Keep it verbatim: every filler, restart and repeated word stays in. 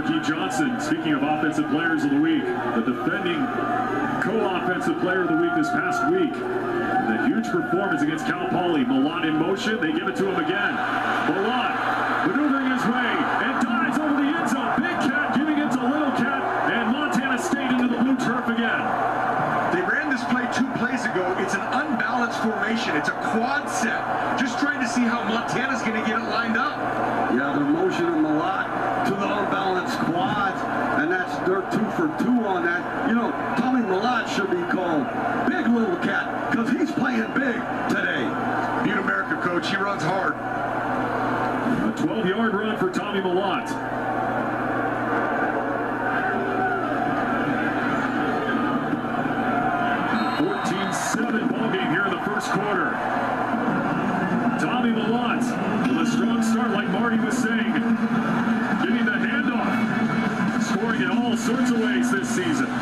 Rookie Johnson, speaking of offensive players of the week, the defending co-offensive player of the week this past week. And a huge performance against Cal Poly. Mellott in motion, they give it to him again. Mellott maneuvering his way and dives over the end zone. Big Cat giving it to Little Cat, and Montana State into the blue turf again. They ran this play two plays ago. It's an unbalanced formation. It's a quad set. Just trying to see how Montana's going to get it lined up. Yeah, the motion of Mellott to the unbalanced quads, and that's they're two for two on that. You know, Tommy Mellott should be called Big Little Cat because he's playing big today. Butte America coach, he runs hard. A twelve-yard run for Tommy Mellott. fourteen seven ball game here in the first quarter. Tommy Mellott with a strong start, like Marty was saying. Getting the handoff. Scoring in all sorts of ways this season.